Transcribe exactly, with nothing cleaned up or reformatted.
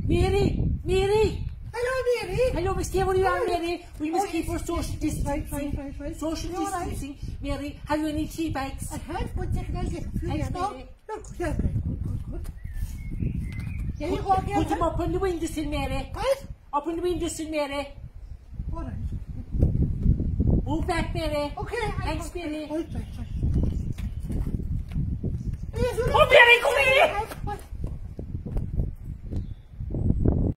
Mary, Mary. Hello, Mary. Hello, Miss Dear, what are you on, Mary? We must Oh, keep our social distancing. Right, right, right, right. Social You're right. distancing. Mary, have you any tea bags? I had one second, I'll get a few Thanks, there now. Mary. Look, yeah, great, good, good, good. There you Put, go, put girl. them up on the windowsill, Mary. What? Up on the windowsill, Mary. All right. Move back, Mary. Okay, Thanks, I, Mary. Right, right, right. Oh, Mary, come here!